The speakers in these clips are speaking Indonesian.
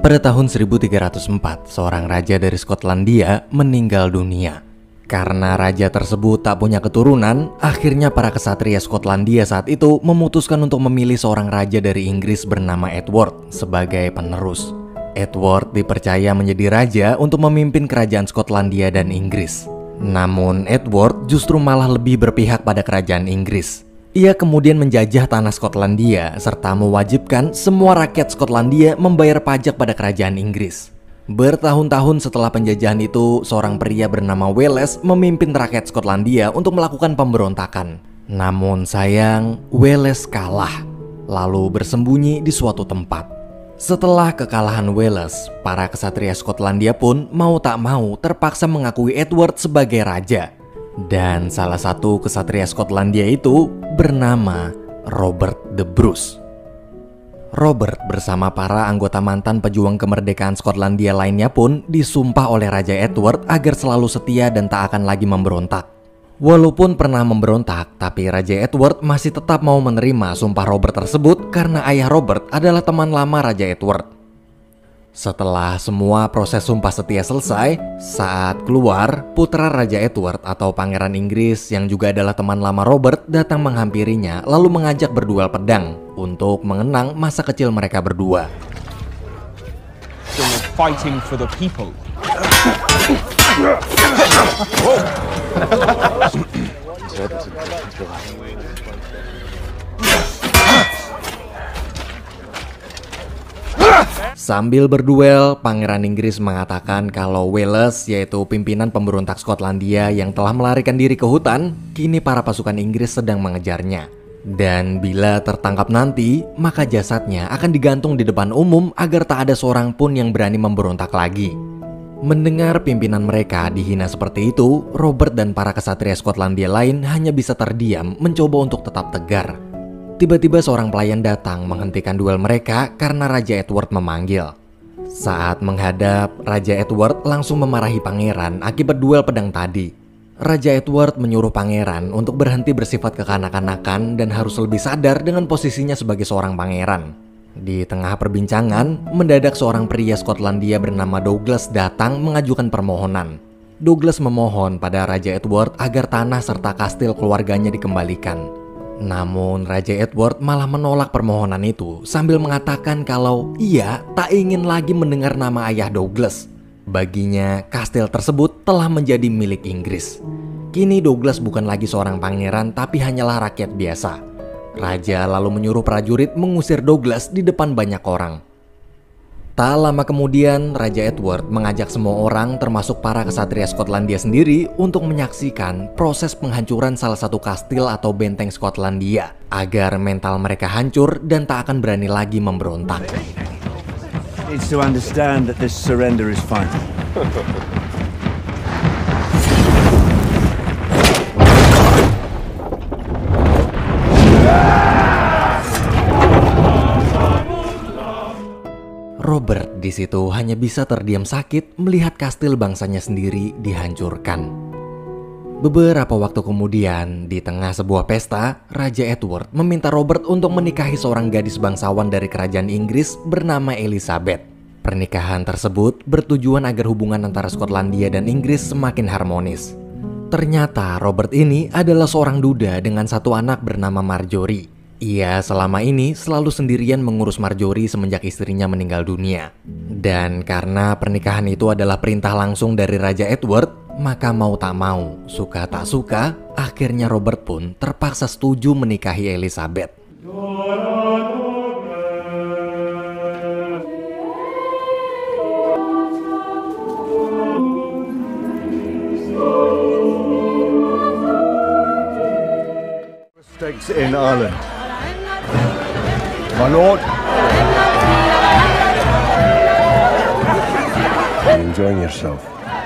Pada tahun 1304, seorang raja dari Skotlandia meninggal dunia. Karena raja tersebut tak punya keturunan, akhirnya para kesatria Skotlandia saat itu memutuskan untuk memilih seorang raja dari Inggris bernama Edward sebagai penerus. Edward dipercaya menjadi raja untuk memimpin kerajaan Skotlandia dan Inggris. Namun Edward justru malah lebih berpihak pada kerajaan Inggris. Ia kemudian menjajah tanah Skotlandia serta mewajibkan semua rakyat Skotlandia membayar pajak pada kerajaan Inggris. Bertahun-tahun setelah penjajahan itu, seorang pria bernama Welles memimpin rakyat Skotlandia untuk melakukan pemberontakan. Namun sayang, Welles kalah, lalu bersembunyi di suatu tempat. Setelah kekalahan Welles, para kesatria Skotlandia pun mau tak mau terpaksa mengakui Edward sebagai raja. Dan salah satu kesatria Skotlandia itu bernama Robert the Bruce. Robert bersama para anggota mantan pejuang kemerdekaan Skotlandia lainnya pun disumpah oleh Raja Edward agar selalu setia dan tak akan lagi memberontak. Walaupun pernah memberontak, tapi Raja Edward masih tetap mau menerima sumpah Robert tersebut karena ayah Robert adalah teman lama Raja Edward. Setelah semua proses sumpah setia selesai, saat keluar, putra Raja Edward atau Pangeran Inggris yang juga adalah teman lama Robert datang menghampirinya lalu mengajak berduel pedang untuk mengenang masa kecil mereka berdua. Fighting for the people. Sambil berduel, Pangeran Inggris mengatakan kalau Welles, yaitu pimpinan pemberontak Skotlandia yang telah melarikan diri ke hutan, kini para pasukan Inggris sedang mengejarnya. Dan bila tertangkap nanti, maka jasadnya akan digantung di depan umum agar tak ada seorang pun yang berani memberontak lagi. Mendengar pimpinan mereka dihina seperti itu, Robert dan para kesatria Skotlandia lain hanya bisa terdiam mencoba untuk tetap tegar. Tiba-tiba seorang pelayan datang menghentikan duel mereka karena Raja Edward memanggil. Saat menghadap, Raja Edward langsung memarahi pangeran akibat duel pedang tadi. Raja Edward menyuruh pangeran untuk berhenti bersifat kekanak-kanakan dan harus lebih sadar dengan posisinya sebagai seorang pangeran. Di tengah perbincangan, mendadak seorang pria Skotlandia bernama Douglas datang mengajukan permohonan. Douglas memohon pada Raja Edward agar tanah serta kastil keluarganya dikembalikan. Namun Raja Edward malah menolak permohonan itu sambil mengatakan kalau ia tak ingin lagi mendengar nama ayah Douglas. Baginya, kastil tersebut telah menjadi milik Inggris. Kini Douglas bukan lagi seorang pangeran tapi hanyalah rakyat biasa. Raja lalu menyuruh prajurit mengusir Douglas di depan banyak orang. Tak lama kemudian, Raja Edward mengajak semua orang termasuk para kesatria Skotlandia sendiri untuk menyaksikan proses penghancuran salah satu kastil atau benteng Skotlandia agar mental mereka hancur dan tak akan berani lagi memberontak. Needs to understand that this surrender is final. Robert di situ hanya bisa terdiam sakit melihat kastil bangsanya sendiri dihancurkan. Beberapa waktu kemudian, di tengah sebuah pesta, Raja Edward meminta Robert untuk menikahi seorang gadis bangsawan dari kerajaan Inggris bernama Elizabeth. Pernikahan tersebut bertujuan agar hubungan antara Skotlandia dan Inggris semakin harmonis. Ternyata Robert ini adalah seorang duda dengan satu anak bernama Marjorie. Ia selama ini selalu sendirian mengurus Marjorie semenjak istrinya meninggal dunia. Dan karena pernikahan itu adalah perintah langsung dari Raja Edward, maka mau tak mau, suka tak suka, akhirnya Robert pun terpaksa setuju menikahi Elizabeth. Stakes in Ireland. My lord. Are you enjoying yourself?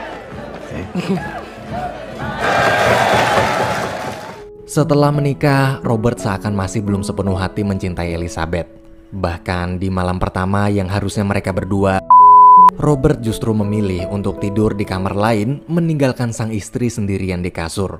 Setelah menikah, Robert seakan masih belum sepenuh hati mencintai Elizabeth. Bahkan di malam pertama yang harusnya mereka berdua, Robert justru memilih untuk tidur di kamar lain, meninggalkan sang istri sendirian di kasur.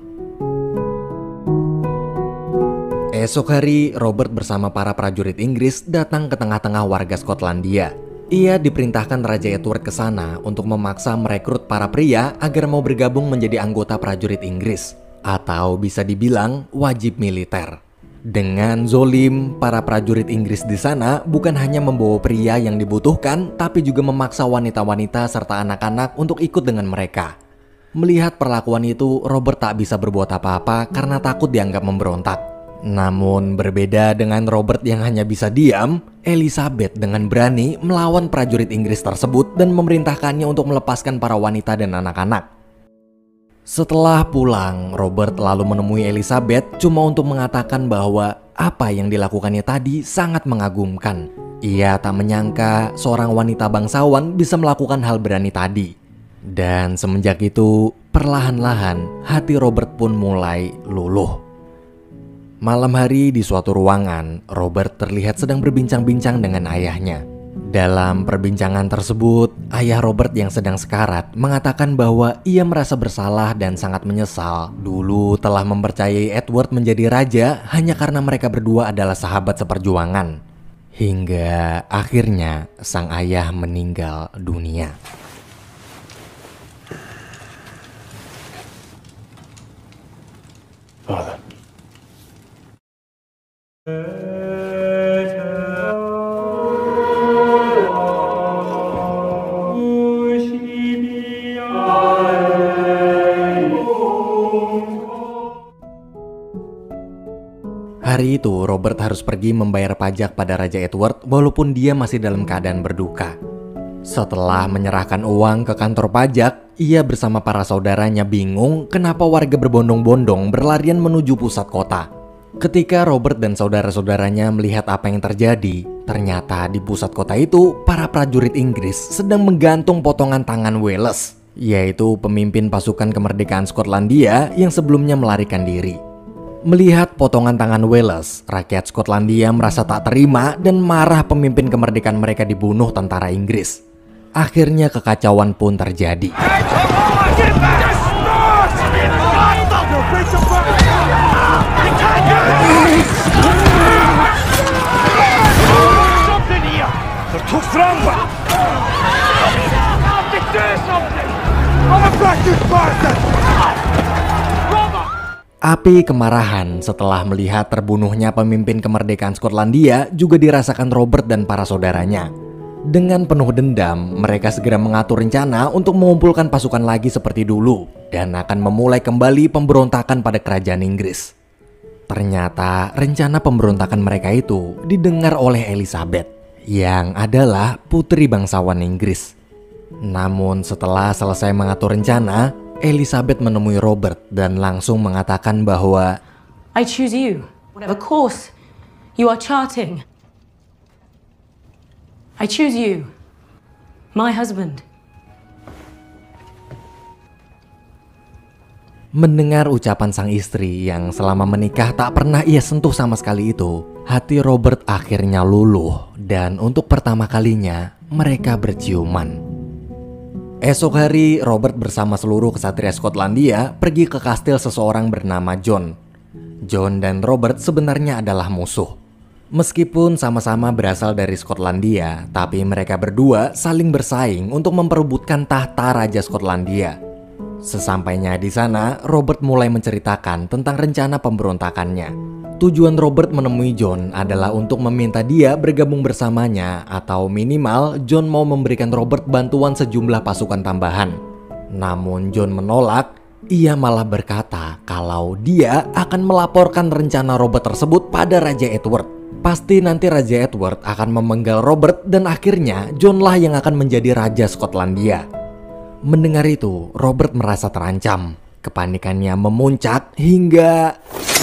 Esok hari, Robert bersama para prajurit Inggris datang ke tengah-tengah warga Skotlandia. Ia diperintahkan Raja Edward ke sana untuk memaksa merekrut para pria agar mau bergabung menjadi anggota prajurit Inggris, atau bisa dibilang wajib militer. Dengan zolim, para prajurit Inggris di sana bukan hanya membawa pria yang dibutuhkan, tapi juga memaksa wanita-wanita serta anak-anak untuk ikut dengan mereka. Melihat perlakuan itu, Robert tak bisa berbuat apa-apa karena takut dianggap memberontak. Namun berbeda dengan Robert yang hanya bisa diam, Elizabeth dengan berani melawan prajurit Inggris tersebut dan memerintahkannya untuk melepaskan para wanita dan anak-anak. Setelah pulang, Robert lalu menemui Elizabeth cuma untuk mengatakan bahwa apa yang dilakukannya tadi sangat mengagumkan. Ia tak menyangka seorang wanita bangsawan bisa melakukan hal berani tadi. Dan semenjak itu, perlahan-lahan hati Robert pun mulai luluh. Malam hari di suatu ruangan, Robert terlihat sedang berbincang-bincang dengan ayahnya. Dalam perbincangan tersebut, ayah Robert yang sedang sekarat mengatakan bahwa ia merasa bersalah dan sangat menyesal dulu telah mempercayai Edward menjadi raja hanya karena mereka berdua adalah sahabat seperjuangan. Hingga akhirnya sang ayah meninggal dunia. Father. Hari itu, Robert harus pergi membayar pajak pada Raja Edward walaupun dia masih dalam keadaan berduka. Setelah menyerahkan uang ke kantor pajak, ia bersama para saudaranya bingung kenapa warga berbondong-bondong berlarian menuju pusat kota. Ketika Robert dan saudara-saudaranya melihat apa yang terjadi, ternyata di pusat kota itu para prajurit Inggris sedang menggantung potongan tangan Wales, yaitu pemimpin pasukan kemerdekaan Skotlandia yang sebelumnya melarikan diri. Melihat potongan tangan Wales, rakyat Skotlandia merasa tak terima dan marah pemimpin kemerdekaan mereka dibunuh tentara Inggris. Akhirnya kekacauan pun terjadi. Api kemarahan setelah melihat terbunuhnya pemimpin kemerdekaan Skotlandia juga dirasakan Robert dan para saudaranya. Dengan penuh dendam, mereka segera mengatur rencana untuk mengumpulkan pasukan lagi seperti dulu dan akan memulai kembali pemberontakan pada kerajaan Inggris. Ternyata rencana pemberontakan mereka itu didengar oleh Elizabeth, yang adalah putri bangsawan Inggris. Namun setelah selesai mengatur rencana, Elizabeth menemui Robert dan langsung mengatakan bahwa I choose you, whatever course you are charting. I choose you, my husband. Mendengar ucapan sang istri yang selama menikah tak pernah ia sentuh sama sekali itu, hati Robert akhirnya luluh dan untuk pertama kalinya mereka berciuman. Esok hari, Robert bersama seluruh kesatria Skotlandia pergi ke kastil seseorang bernama John. John dan Robert sebenarnya adalah musuh. Meskipun sama-sama berasal dari Skotlandia, tapi mereka berdua saling bersaing untuk memperebutkan tahta Raja Skotlandia. Sesampainya di sana, Robert mulai menceritakan tentang rencana pemberontakannya. Tujuan Robert menemui John adalah untuk meminta dia bergabung bersamanya, atau minimal John mau memberikan Robert bantuan sejumlah pasukan tambahan. Namun John menolak. Ia malah berkata kalau dia akan melaporkan rencana Robert tersebut pada Raja Edward. Pasti nanti Raja Edward akan memenggal Robert dan akhirnya John lah yang akan menjadi Raja Skotlandia. Mendengar itu, Robert merasa terancam. Kepanikannya memuncak hingga...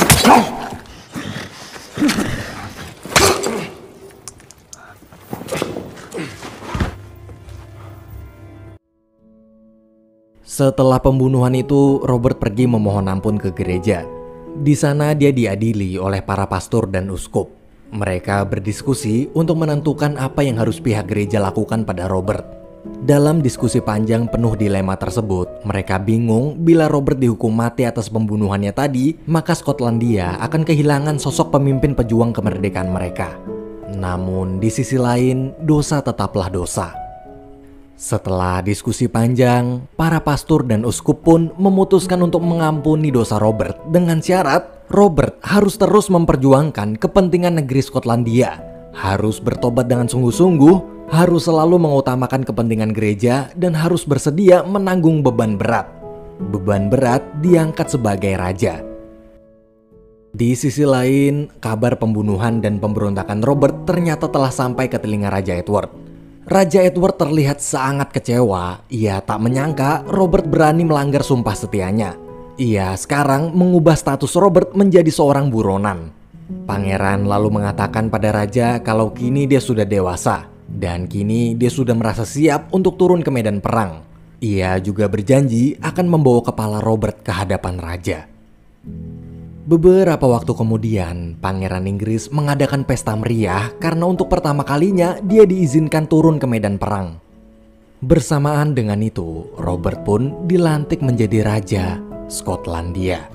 Setelah pembunuhan itu, Robert pergi memohon ampun ke gereja. Di sana dia diadili oleh para pastor dan uskup. Mereka berdiskusi untuk menentukan apa yang harus pihak gereja lakukan pada Robert. Dalam diskusi panjang penuh dilema tersebut, mereka bingung bila Robert dihukum mati atas pembunuhannya tadi, maka Skotlandia akan kehilangan sosok pemimpin pejuang kemerdekaan mereka. Namun di sisi lain, dosa tetaplah dosa. Setelah diskusi panjang, para pastor dan uskup pun memutuskan untuk mengampuni dosa Robert dengan syarat Robert harus terus memperjuangkan kepentingan negeri Skotlandia, harus bertobat dengan sungguh-sungguh, harus selalu mengutamakan kepentingan gereja, dan harus bersedia menanggung beban berat. Beban berat diangkat sebagai raja. Di sisi lain, kabar pembunuhan dan pemberontakan Robert ternyata telah sampai ke telinga Raja Edward. Raja Edward terlihat sangat kecewa. Ia tak menyangka Robert berani melanggar sumpah setianya. Ia sekarang mengubah status Robert menjadi seorang buronan. Pangeran lalu mengatakan pada raja kalau kini dia sudah dewasa dan kini dia sudah merasa siap untuk turun ke medan perang. Ia juga berjanji akan membawa kepala Robert ke hadapan raja. Beberapa waktu kemudian, Pangeran Inggris mengadakan pesta meriah karena untuk pertama kalinya dia diizinkan turun ke medan perang. Bersamaan dengan itu, Robert pun dilantik menjadi Raja Skotlandia.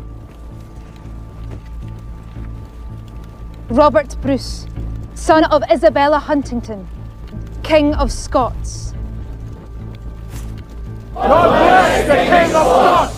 Robert Bruce, son of Isabella Huntington, King of Scots. God bless the King of Scots!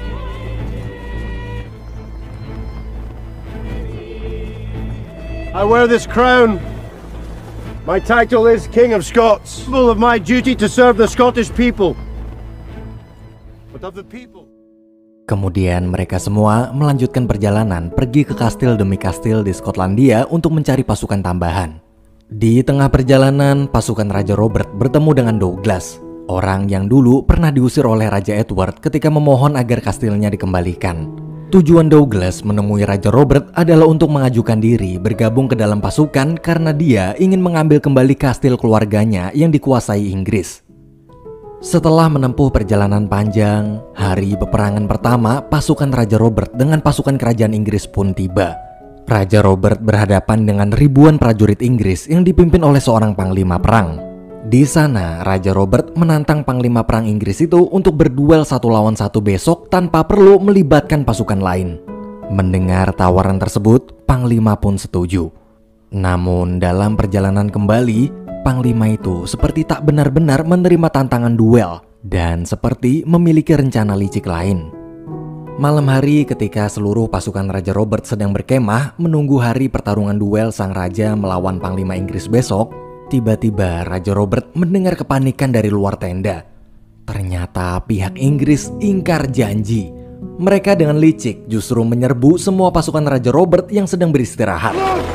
I wear this crown. My title is King of Scots. Full of my duty to serve the Scottish people. But of the people. Kemudian mereka semua melanjutkan perjalanan pergi ke kastil demi kastil di Skotlandia untuk mencari pasukan tambahan. Di tengah perjalanan, pasukan Raja Robert bertemu dengan Douglas, orang yang dulu pernah diusir oleh Raja Edward ketika memohon agar kastilnya dikembalikan. Tujuan Douglas menemui Raja Robert adalah untuk mengajukan diri bergabung ke dalam pasukan karena dia ingin mengambil kembali kastil keluarganya yang dikuasai Inggris. Setelah menempuh perjalanan panjang, hari peperangan pertama pasukan Raja Robert dengan pasukan kerajaan Inggris pun tiba. Raja Robert berhadapan dengan ribuan prajurit Inggris yang dipimpin oleh seorang panglima perang. Di sana, Raja Robert menantang panglima perang Inggris itu untuk berduel 1 lawan 1 besok tanpa perlu melibatkan pasukan lain. Mendengar tawaran tersebut, panglima pun setuju. Namun dalam perjalanan kembali, panglima itu seperti tak benar-benar menerima tantangan duel dan seperti memiliki rencana licik lain. Malam hari ketika seluruh pasukan Raja Robert sedang berkemah menunggu hari pertarungan duel sang raja melawan panglima Inggris besok, tiba-tiba Raja Robert mendengar kepanikan dari luar tenda. Ternyata pihak Inggris ingkar janji. Mereka dengan licik justru menyerbu semua pasukan Raja Robert yang sedang beristirahat.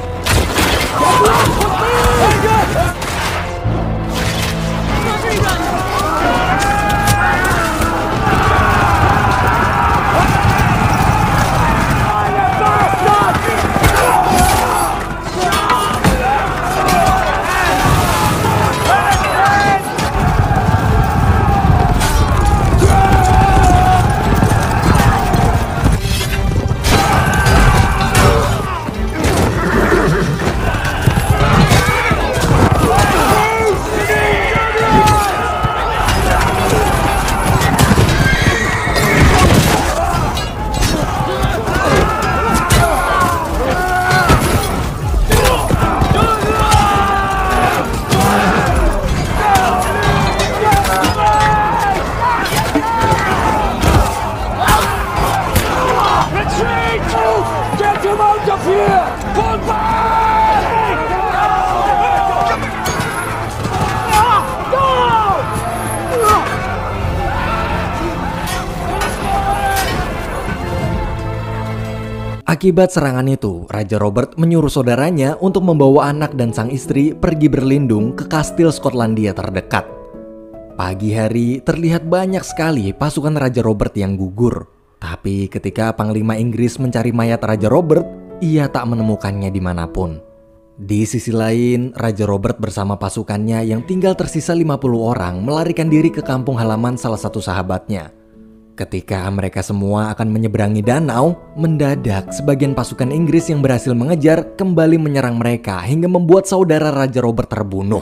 Akibat serangan itu, Raja Robert menyuruh saudaranya untuk membawa anak dan sang istri pergi berlindung ke kastil Skotlandia terdekat. Pagi hari terlihat banyak sekali pasukan Raja Robert yang gugur. Tapi ketika Panglima Inggris mencari mayat Raja Robert, ia tak menemukannya dimanapun. Di sisi lain, Raja Robert bersama pasukannya yang tinggal tersisa 50 orang melarikan diri ke kampung halaman salah satu sahabatnya. Ketika mereka semua akan menyeberangi danau, mendadak sebagian pasukan Inggris yang berhasil mengejar kembali menyerang mereka hingga membuat saudara Raja Robert terbunuh.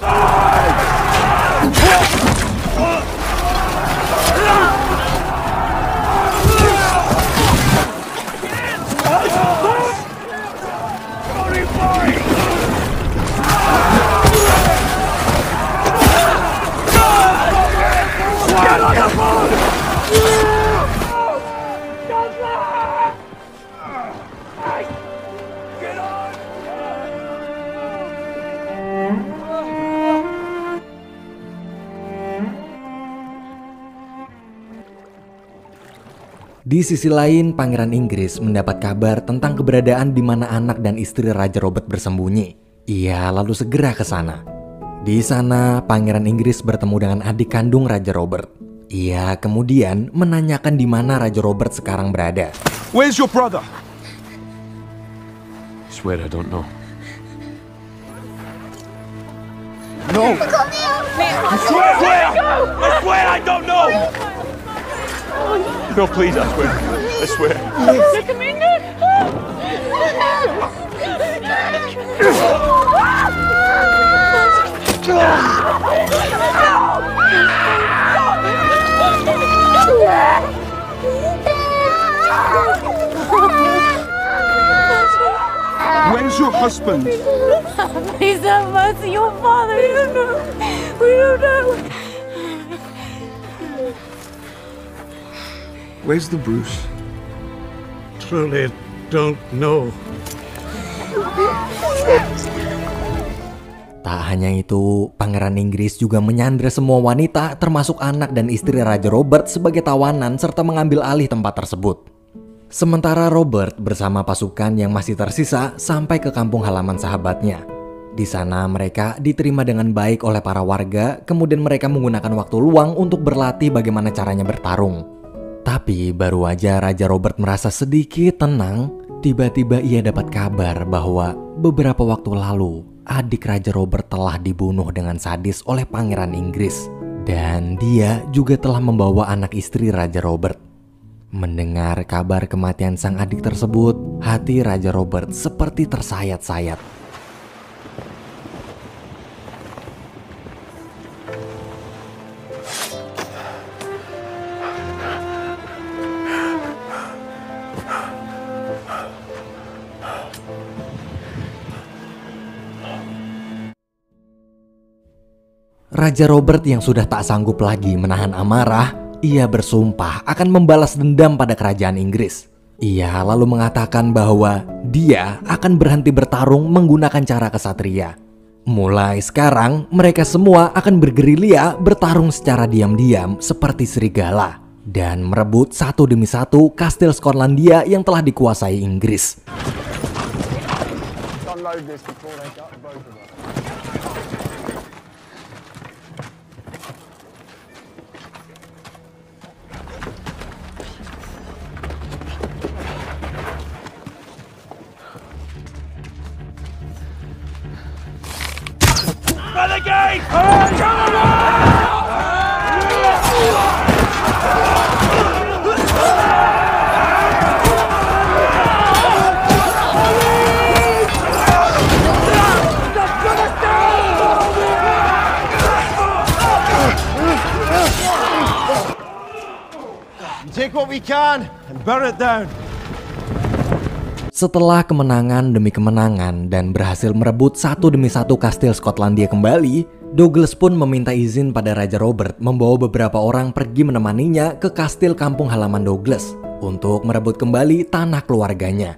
Di sisi lain, Pangeran Inggris mendapat kabar tentang keberadaan di mana anak dan istri Raja Robert bersembunyi. Ia lalu segera ke sana. Di sana, Pangeran Inggris bertemu dengan adik kandung Raja Robert. Ia kemudian menanyakan di mana Raja Robert sekarang berada. Where's your brother? I swear I don't know. No! I swear I don't know! No, please, I swear. I swear. Where's your husband? Please have mercy, your father. We don't know. We don't know. Where's the Bruce? Truly don't know. Tak hanya itu, Pangeran Inggris juga menyandra semua wanita termasuk anak dan istri Raja Robert sebagai tawanan serta mengambil alih tempat tersebut. Sementara Robert bersama pasukan yang masih tersisa sampai ke kampung halaman sahabatnya. Di sana mereka diterima dengan baik oleh para warga, kemudian mereka menggunakan waktu luang untuk berlatih bagaimana caranya bertarung. Tapi baru aja Raja Robert merasa sedikit tenang, tiba-tiba ia dapat kabar bahwa beberapa waktu lalu adik Raja Robert telah dibunuh dengan sadis oleh Pangeran Inggris. Dan dia juga telah membawa anak istri Raja Robert. Mendengar kabar kematian sang adik tersebut, hati Raja Robert seperti tersayat-sayat. Raja Robert yang sudah tak sanggup lagi menahan amarah, ia bersumpah akan membalas dendam pada kerajaan Inggris. Ia lalu mengatakan bahwa dia akan berhenti bertarung menggunakan cara kesatria. Mulai sekarang, mereka semua akan bergerilya bertarung secara diam-diam seperti serigala dan merebut satu demi satu kastil Skotlandia yang telah dikuasai Inggris. Renegade! Take what we can and burn it down. Setelah kemenangan demi kemenangan dan berhasil merebut satu demi satu kastil Skotlandia kembali, Douglas pun meminta izin pada Raja Robert membawa beberapa orang pergi menemaninya ke kastil kampung halaman Douglas untuk merebut kembali tanah keluarganya.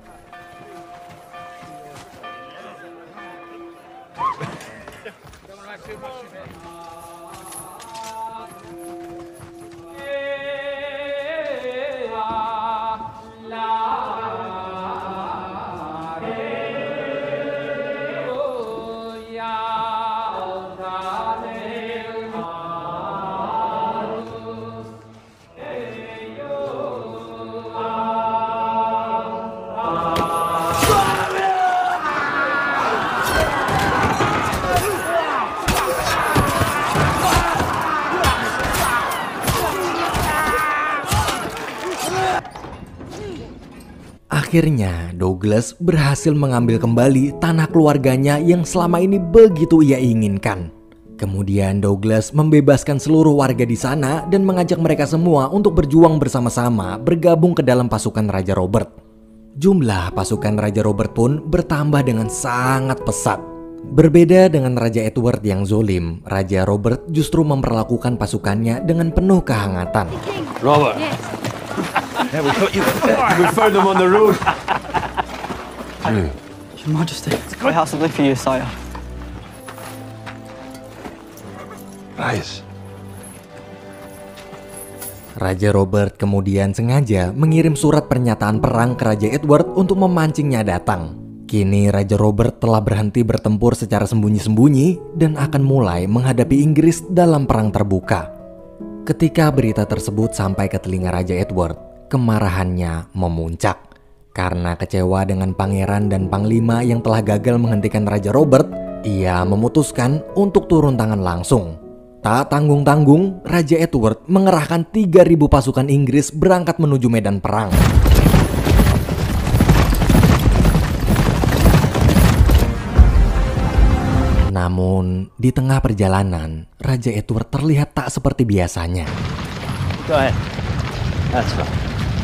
Akhirnya, Douglas berhasil mengambil kembali tanah keluarganya yang selama ini begitu ia inginkan. Kemudian Douglas membebaskan seluruh warga di sana dan mengajak mereka semua untuk berjuang bersama-sama bergabung ke dalam pasukan Raja Robert. Jumlah pasukan Raja Robert pun bertambah dengan sangat pesat. Berbeda dengan Raja Edward yang zolim, Raja Robert justru memperlakukan pasukannya dengan penuh kehangatan. Robert. Yeah, we found them on the road. Your Majesty, I have something for you, sire. Rise. Raja Robert kemudian sengaja mengirim surat pernyataan perang ke Raja Edward untuk memancingnya datang. Kini Raja Robert telah berhenti bertempur secara sembunyi-sembunyi dan akan mulai menghadapi Inggris dalam perang terbuka. Ketika berita tersebut sampai ke telinga Raja Edward, kemarahannya memuncak. Karena kecewa dengan pangeran dan panglima yang telah gagal menghentikan Raja Robert, ia memutuskan untuk turun tangan langsung. Tak tanggung-tanggung, Raja Edward mengerahkan 3.000 pasukan Inggris berangkat menuju medan perang. Namun, di tengah perjalanan, Raja Edward terlihat tak seperti biasanya. Go ahead. That's right.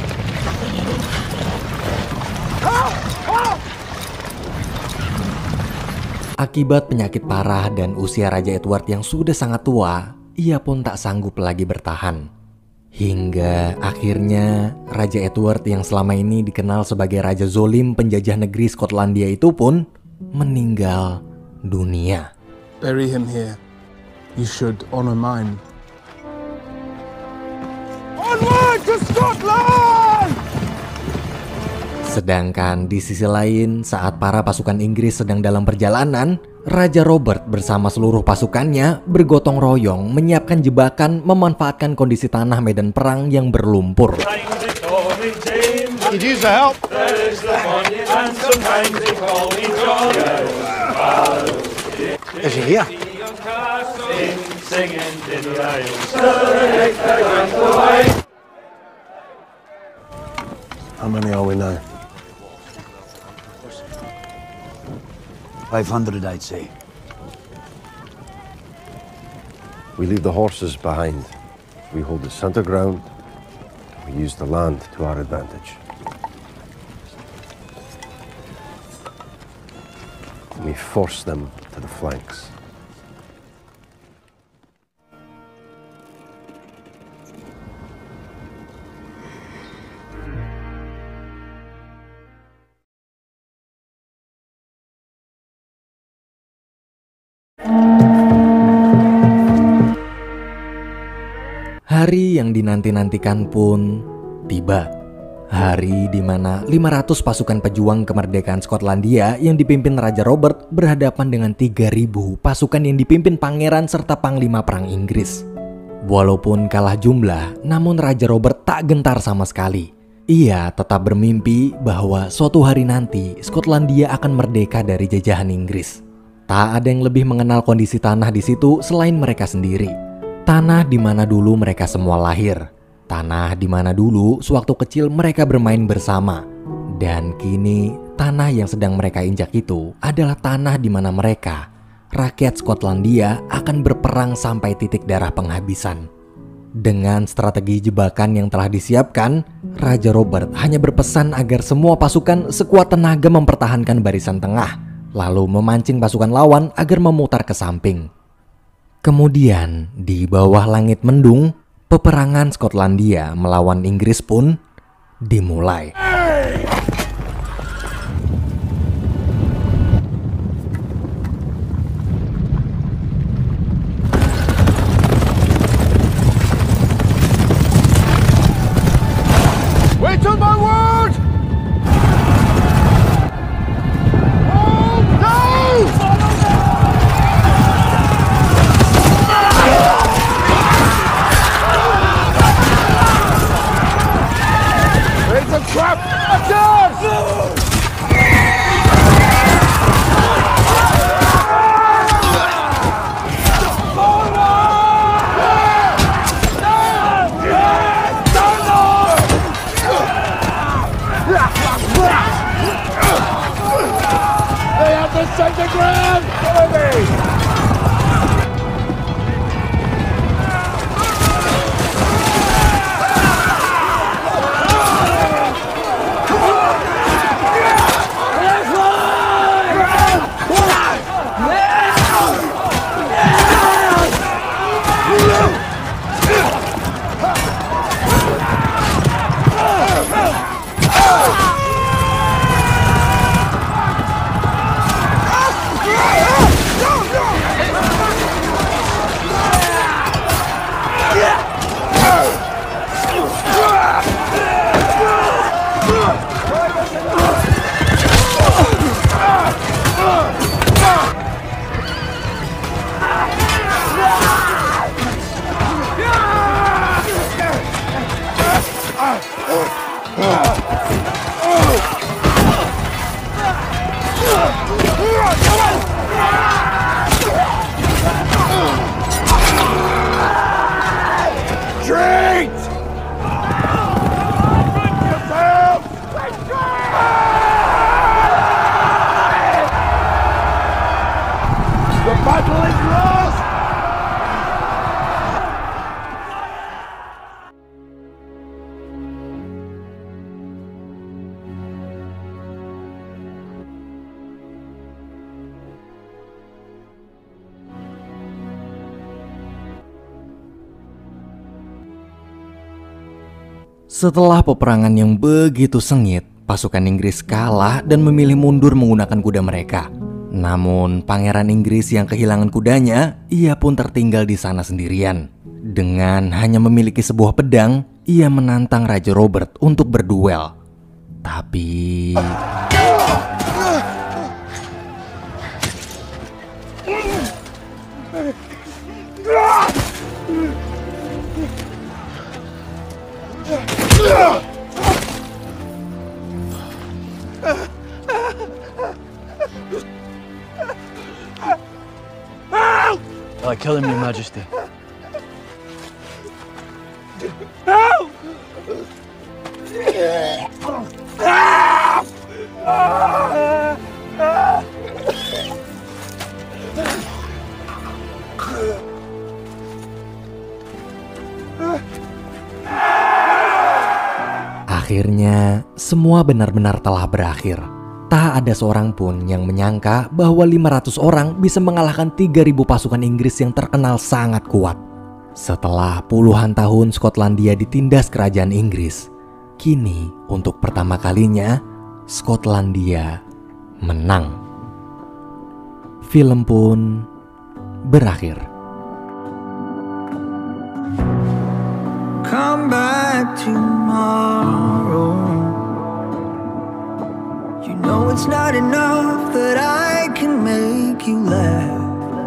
Akibat penyakit parah dan usia Raja Edward yang sudah sangat tua, ia pun tak sanggup lagi bertahan. Hingga akhirnya Raja Edward yang selama ini dikenal sebagai Raja Zolim penjajah negeri Skotlandia itu pun meninggal dunia. Bury him here. You should honor mine. Onward to Scotland! Sedangkan di sisi lain, saat para pasukan Inggris sedang dalam perjalanan, Raja Robert bersama seluruh pasukannya bergotong royong menyiapkan jebakan memanfaatkan kondisi tanah medan perang yang berlumpur. Could use the help. Is he here? How many are we now? 500, I'd say. We leave the horses behind. We hold the center ground. We use the land to our advantage. We force them to the flanks. Hari yang dinanti-nantikan pun tiba. Hari di mana 500 pasukan pejuang kemerdekaan Skotlandia yang dipimpin Raja Robert berhadapan dengan 3.000 pasukan yang dipimpin pangeran serta panglima perang Inggris. Walaupun kalah jumlah, namun Raja Robert tak gentar sama sekali. Ia tetap bermimpi bahwa suatu hari nanti Skotlandia akan merdeka dari jajahan Inggris. Tak ada yang lebih mengenal kondisi tanah di situ selain mereka sendiri. Tanah di mana dulu mereka semua lahir. Tanah di mana dulu sewaktu kecil mereka bermain bersama. Dan kini tanah yang sedang mereka injak itu adalah tanah di mana mereka, rakyat Skotlandia, akan berperang sampai titik darah penghabisan. Dengan strategi jebakan yang telah disiapkan, Raja Robert hanya berpesan agar semua pasukan sekuat tenaga mempertahankan barisan tengah, lalu memancing pasukan lawan agar memutar ke samping. Kemudian, di bawah langit mendung, peperangan Skotlandia melawan Inggris pun dimulai. Wait on my word! Oh, no! It's a trap! A chance! They have the center ground! Follow me! Retreat! The battle is lost! Setelah peperangan yang begitu sengit, pasukan Inggris kalah dan memilih mundur menggunakan kuda mereka. Namun, Pangeran Inggris yang kehilangan kudanya, ia pun tertinggal di sana sendirian. Dengan hanya memiliki sebuah pedang, ia menantang Raja Robert untuk berduel. Tapi... I kill him, Your Majesty. Akhirnya, semua benar-benar telah berakhir. Tak ada seorang pun yang menyangka bahwa 500 orang bisa mengalahkan 3.000 pasukan Inggris yang terkenal sangat kuat. Setelah puluhan tahun Skotlandia ditindas kerajaan Inggris, kini untuk pertama kalinya Skotlandia menang. Film pun berakhir. Come back tomorrow. You know it's not enough that I can make you laugh.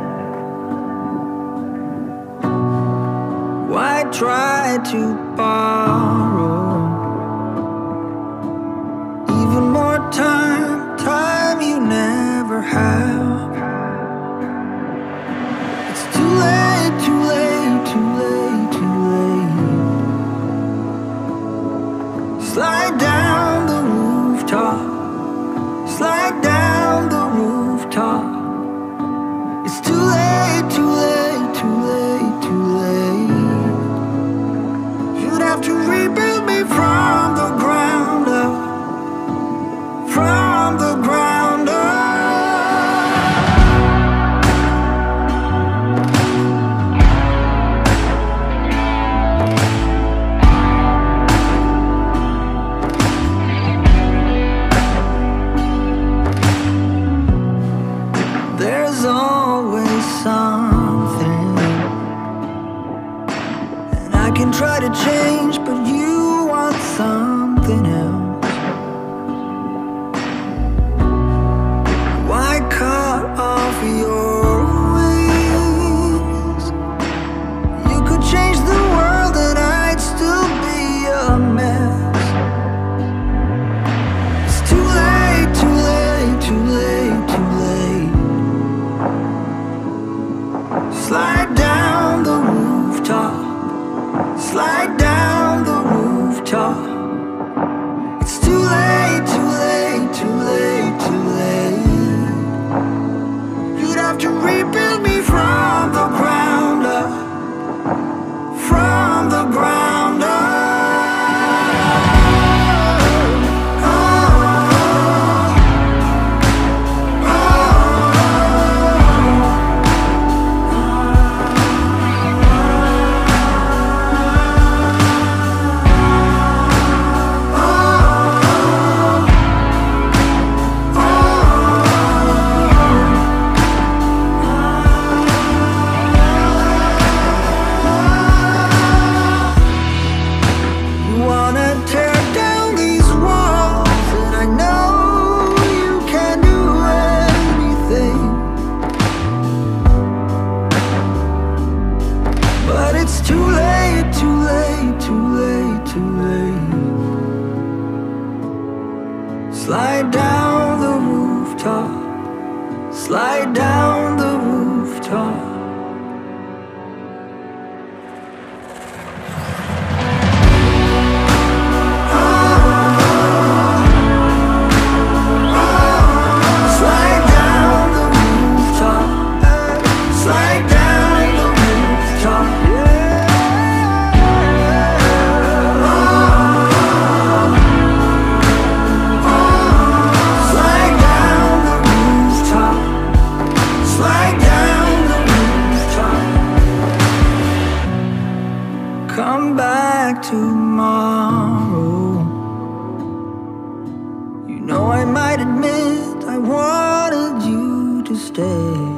Why try to borrow even more time, time you never have? It's too late, too late, too late, too late. Slide down the rooftop, slide down the rooftop. It's too late, too late, too late, too late. You'd have to rebuild me rooftop. Slide down the rooftop. Come back tomorrow. You know I might admit I wanted you to stay.